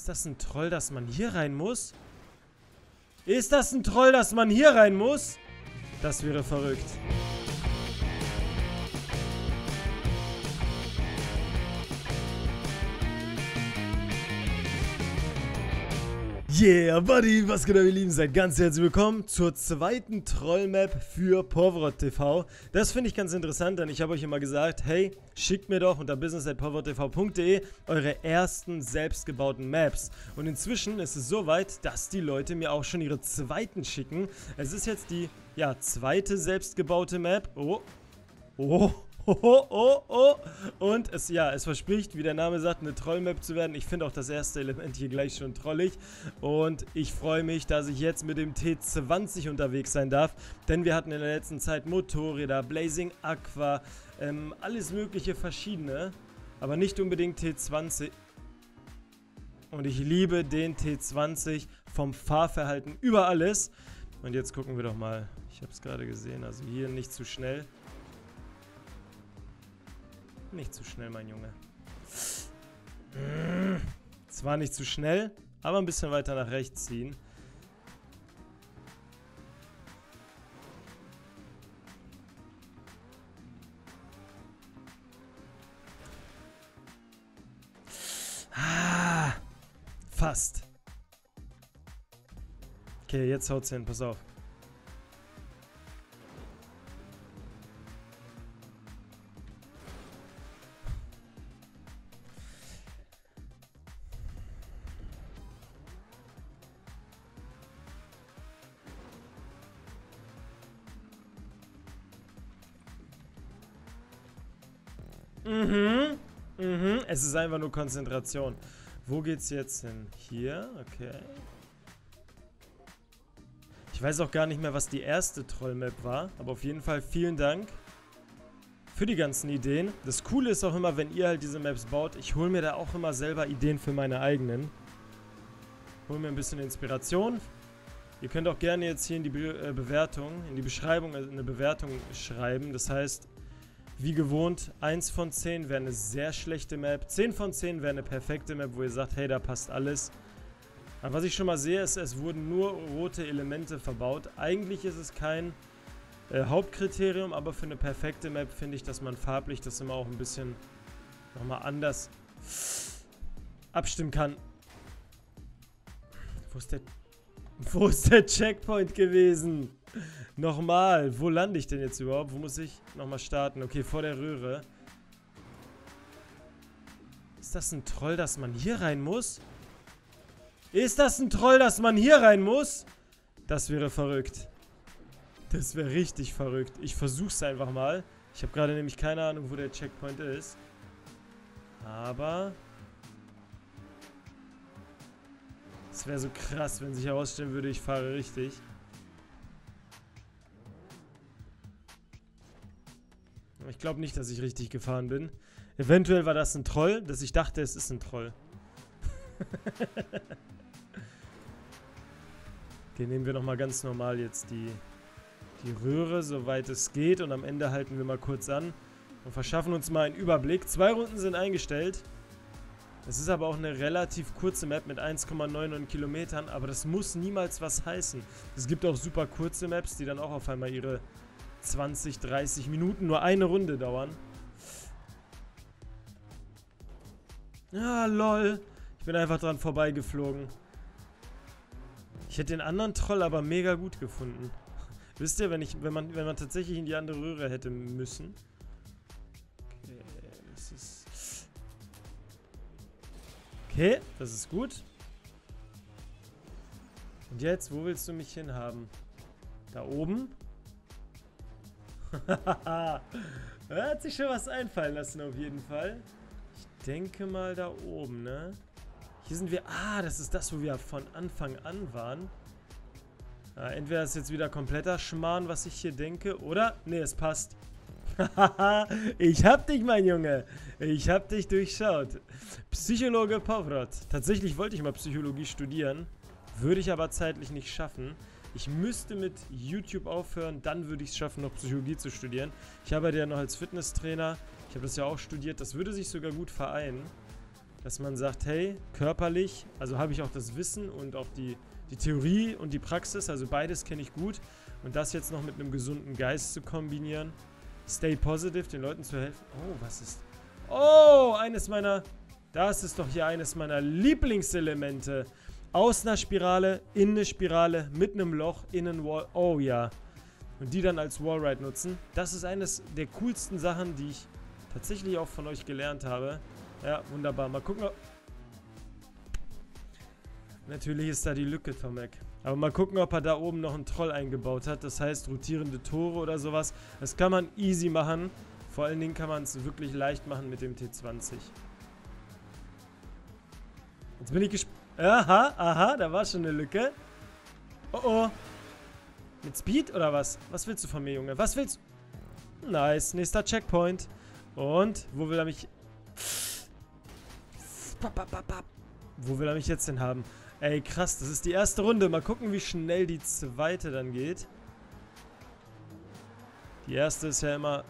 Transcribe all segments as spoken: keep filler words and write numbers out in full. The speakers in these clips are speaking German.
Ist das ein Troll, dass man hier rein muss? Ist das ein Troll, dass man hier rein muss? Das wäre verrückt. Yeah, Buddy, was geht ab, ihr Lieben? Seid ganz herzlich willkommen zur zweiten Troll-Map für Povrot T V. Das finde ich ganz interessant, denn ich habe euch immer gesagt, hey, schickt mir doch unter business at povrot t v punkt de eure ersten selbstgebauten Maps. Und inzwischen ist es soweit, dass die Leute mir auch schon ihre zweiten schicken. Es ist jetzt die, ja, zweite selbstgebaute Map. Oh, oh. Oh, oh, oh, oh. Und es, ja, es verspricht, wie der Name sagt, eine Troll-Map zu werden. Ich finde auch das erste Element hier gleich schon trollig. Und ich freue mich, dass ich jetzt mit dem T zwanzig unterwegs sein darf. Denn wir hatten in der letzten Zeit Motorräder, Blazing Aqua, ähm, alles mögliche verschiedene. Aber nicht unbedingt T zwanzig. Und ich liebe den T zwanzig vom Fahrverhalten über alles. Und jetzt gucken wir doch mal. Ich habe es gerade gesehen, also hier nicht zu schnell. Nicht zu schnell, mein Junge. Zwar nicht zu schnell, aber ein bisschen weiter nach rechts ziehen. Ah, fast. Okay, jetzt haut's hin, pass auf. Mhm, mhm, es ist einfach nur Konzentration. Wo geht's jetzt hin? Hier, okay. Ich weiß auch gar nicht mehr, was die erste Troll-Map war, aber auf jeden Fall vielen Dank für die ganzen Ideen. Das Coole ist auch immer, wenn ihr halt diese Maps baut, ich hole mir da auch immer selber Ideen für meine eigenen. Hol mir ein bisschen Inspiration. Ihr könnt auch gerne jetzt hier in die Be äh, Bewertung, in die Beschreibung eine Bewertung schreiben. Das heißt, wie gewohnt, eins von zehn wäre eine sehr schlechte Map. zehn von zehn wäre eine perfekte Map, wo ihr sagt, hey, da passt alles. Aber was ich schon mal sehe, ist, es wurden nur rote Elemente verbaut. Eigentlich ist es kein äh, Hauptkriterium, aber für eine perfekte Map finde ich, dass man farblich das immer auch ein bisschen nochmal anders abstimmen kann. Wo ist der, wo ist der Checkpoint gewesen? Nochmal, wo lande ich denn jetzt überhaupt? Wo muss ich nochmal starten? Okay, vor der Röhre. Ist das ein Troll, dass man hier rein muss? Ist das ein Troll, dass man hier rein muss? Das wäre verrückt. Das wäre richtig verrückt. Ich versuch's einfach mal. Ich habe gerade nämlich keine Ahnung, wo der Checkpoint ist. Aber es wäre so krass, wenn sich herausstellen würde, ich fahre richtig. Ich glaube nicht, dass ich richtig gefahren bin. Eventuell war das ein Troll, dass ich dachte, es ist ein Troll. Okay, nehmen wir nochmal ganz normal jetzt die, die Röhre, soweit es geht. Und am Ende halten wir mal kurz an und verschaffen uns mal einen Überblick. Zwei Runden sind eingestellt. Es ist aber auch eine relativ kurze Map mit eins Komma neunundneunzig Kilometern. Aber das muss niemals was heißen. Es gibt auch super kurze Maps, die dann auch auf einmal ihre zwanzig, dreißig Minuten nur eine Runde dauern. Ah, lol. Ich bin einfach dran vorbeigeflogen. Ich hätte den anderen Troll aber mega gut gefunden. Wisst ihr, wenn, ich, wenn, man, wenn man tatsächlich in die andere Röhre hätte müssen. Okay, das ist... Okay, das ist gut. Und jetzt, wo willst du mich hinhaben? Da oben? Er hat sich schon was einfallen lassen auf jeden Fall. Ich denke mal da oben, ne? Hier sind wir... Ah, das ist das, wo wir von Anfang an waren. Ja, entweder ist jetzt wieder kompletter Schmarrn, was ich hier denke, oder? Ne, es passt. Ich hab dich, mein Junge. Ich hab dich durchschaut. Psychologe Povrot. Tatsächlich wollte ich mal Psychologie studieren. Würde ich aber zeitlich nicht schaffen. Ich müsste mit YouTube aufhören, dann würde ich es schaffen, noch Psychologie zu studieren. Ich arbeite ja noch als Fitnesstrainer. Ich habe das ja auch studiert. Das würde sich sogar gut vereinen. dass man sagt, hey, körperlich, also habe ich auch das Wissen und auch die, die Theorie und die Praxis, also beides kenne ich gut. Und das jetzt noch mit einem gesunden Geist zu kombinieren. Stay positive, den Leuten zu helfen. Oh, was ist... Oh, eines meiner... Das ist doch hier eines meiner Lieblingselemente. Aus einer Spirale, in eine Spirale, mit einem Loch, in einen Wall... Oh ja. Und die dann als Wallride nutzen. Das ist eines der coolsten Sachen, die ich tatsächlich auch von euch gelernt habe. Ja, wunderbar. Mal gucken, ob... Natürlich ist da die Lücke, Tomek. Aber mal gucken, ob er da oben noch einen Troll eingebaut hat. Das heißt, rotierende Tore oder sowas. Das kann man easy machen. Vor allen Dingen kann man es wirklich leicht machen mit dem T zwanzig. Jetzt bin ich gespannt. Aha, aha, da war schon eine Lücke. Oh oh. Mit Speed oder was? Was willst du von mir, Junge? Was willst du? Nice, nächster Checkpoint. Und, wo will er mich... Wo will er mich jetzt denn haben? Ey, krass, das ist die erste Runde. Mal gucken, wie schnell die zweite dann geht. Die erste ist ja immer...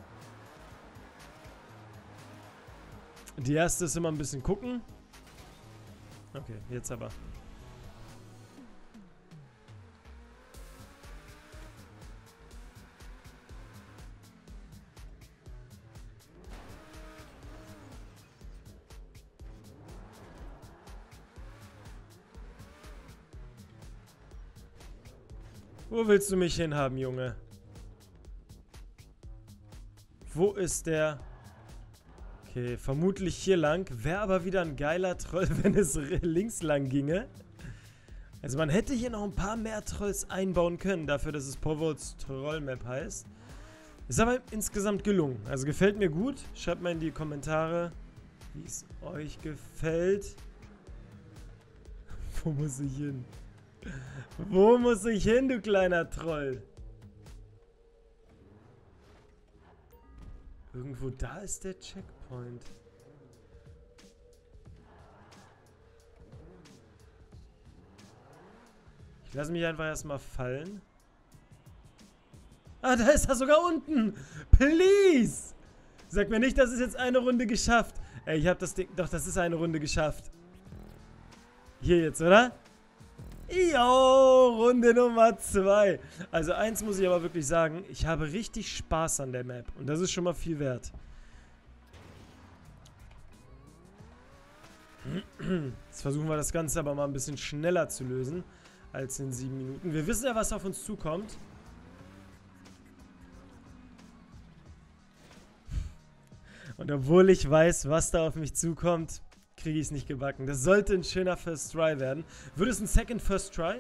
Die erste ist immer ein bisschen gucken. Okay, jetzt aber. Wo willst du mich hinhaben, Junge? Wo ist der... Okay, vermutlich hier lang. Wäre aber wieder ein geiler Troll, wenn es links lang ginge. Also man hätte hier noch ein paar mehr Trolls einbauen können, dafür, dass es Povots Troll-Map heißt. Ist aber insgesamt gelungen. Also gefällt mir gut. Schreibt mal in die Kommentare, wie es euch gefällt. Wo muss ich hin? Wo muss ich hin, du kleiner Troll? Irgendwo da ist der Checkpoint. Ich lasse mich einfach erstmal fallen. Ah, da ist er sogar unten. Please. Sag mir nicht, das ist jetzt eine Runde geschafft. Ey, ich habe das Ding... Doch, das ist eine Runde geschafft. Hier jetzt, oder? Jo, Runde Nummer zwei. Also eins muss ich aber wirklich sagen, ich habe richtig Spaß an der Map. Und das ist schon mal viel wert. Jetzt versuchen wir das Ganze aber mal ein bisschen schneller zu lösen als in sieben Minuten. Wir wissen ja, was auf uns zukommt. Und obwohl ich weiß, was da auf mich zukommt, kriege ich es nicht gebacken. Das sollte ein schöner First Try werden. Würde es ein Second First Try?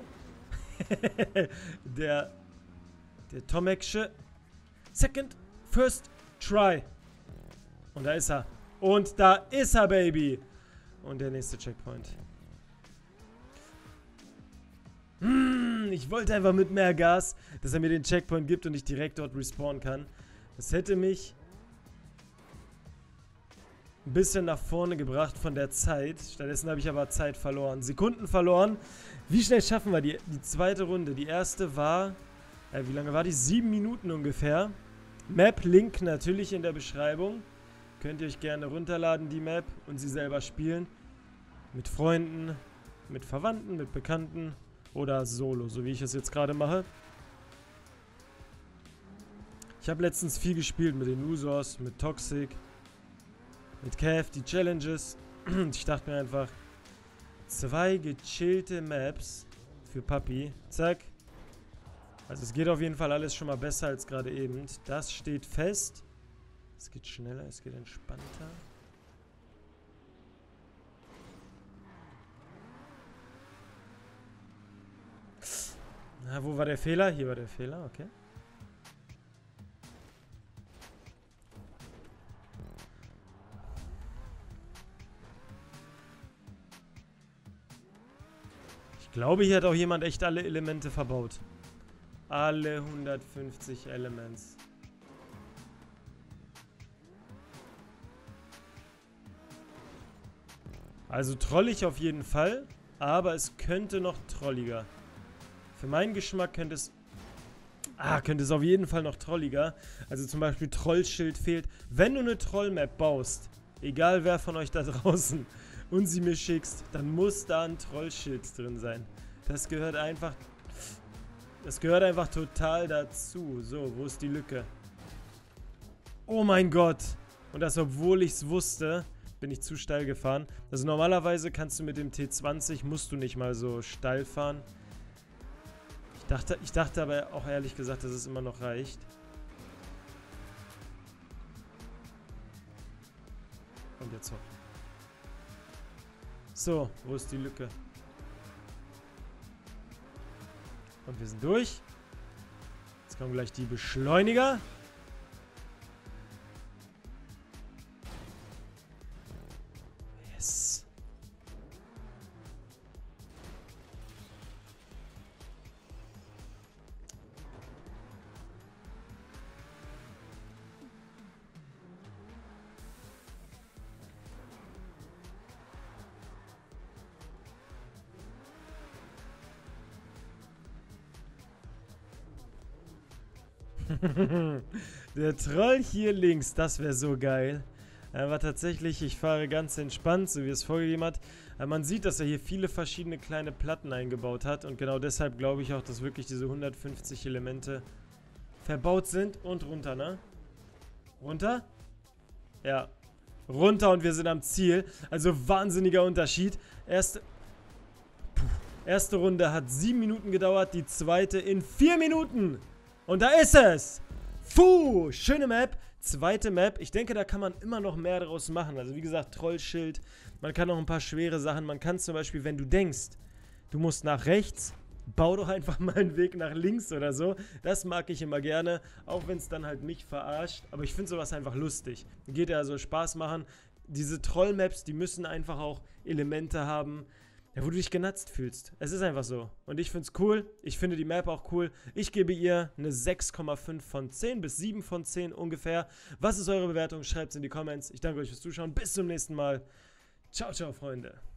der der Tomeksche Second First Try. Und da ist er. Und da ist er, Baby. Und der nächste Checkpoint. Hm, ich wollte einfach mit mehr Gas, dass er mir den Checkpoint gibt und ich direkt dort respawnen kann. Das hätte mich ein bisschen nach vorne gebracht von der Zeit. Stattdessen habe ich aber Zeit verloren. Sekunden verloren. Wie schnell schaffen wir die, die zweite Runde? Die erste war... Äh, wie lange war die? Sieben Minuten ungefähr. Map-Link natürlich in der Beschreibung. Könnt ihr euch gerne runterladen, die Map, und sie selber spielen. Mit Freunden, mit Verwandten, mit Bekannten oder solo, so wie ich es jetzt gerade mache. Ich habe letztens viel gespielt mit den Usors, mit Toxic, mit Cav, die Challenges. Ich dachte mir einfach, zwei gechillte Maps für Papi. Zack. Also es geht auf jeden Fall alles schon mal besser als gerade eben. Das steht fest. Es geht schneller, es geht entspannter. Na, wo war der Fehler? Hier war der Fehler, okay. Ich glaube, hier hat auch jemand echt alle Elemente verbaut. Alle hundertfünfzig Elements. Also trollig auf jeden Fall, aber es könnte noch trolliger. Für meinen Geschmack könnte es... Ah, könnte es auf jeden Fall noch trolliger. Also zum Beispiel Trollschild fehlt. Wenn du eine Trollmap baust, egal wer von euch da draußen und sie mir schickst, dann muss da ein Trollschild drin sein. Das gehört einfach... Das gehört einfach total dazu. So, wo ist die Lücke? Oh mein Gott. Und das, obwohl ich es wusste, bin ich zu steil gefahren. Also normalerweise kannst du mit dem T zwanzig, musst du nicht mal so steil fahren. Ich dachte, ich dachte aber auch ehrlich gesagt, dass es immer noch reicht. Und jetzt hoch. So, wo ist die Lücke? Und wir sind durch. Jetzt kommen gleich die Beschleuniger. Yes. Der Troll hier links, das wäre so geil. Aber tatsächlich, ich fahre ganz entspannt, so wie es vorgegeben hat. Aber man sieht, dass er hier viele verschiedene kleine Platten eingebaut hat. Und genau deshalb glaube ich auch, dass wirklich diese hundertfünfzig Elemente verbaut sind. Und runter, ne? Runter? Ja. Runter und wir sind am Ziel. Also wahnsinniger Unterschied. Erste, puh, erste Runde hat sieben Minuten gedauert, die zweite in vier Minuten. Und da ist es! Puh, schöne Map. Zweite Map. Ich denke, da kann man immer noch mehr daraus machen. Also wie gesagt, Trollschild. Man kann noch ein paar schwere Sachen. Man kann zum Beispiel, wenn du denkst, du musst nach rechts, bau doch einfach mal einen Weg nach links oder so. Das mag ich immer gerne. Auch wenn es dann halt mich verarscht. Aber ich finde sowas einfach lustig. Geht ja so Spaß machen. Diese Troll-Maps, die müssen einfach auch Elemente haben, ja, wo du dich genatzt fühlst. Es ist einfach so. Und ich finde es cool. Ich finde die Map auch cool. Ich gebe ihr eine sechs Komma fünf von zehn bis sieben von zehn ungefähr. Was ist eure Bewertung? Schreibt es in die Comments. Ich danke euch fürs Zuschauen. Bis zum nächsten Mal. Ciao, ciao, Freunde.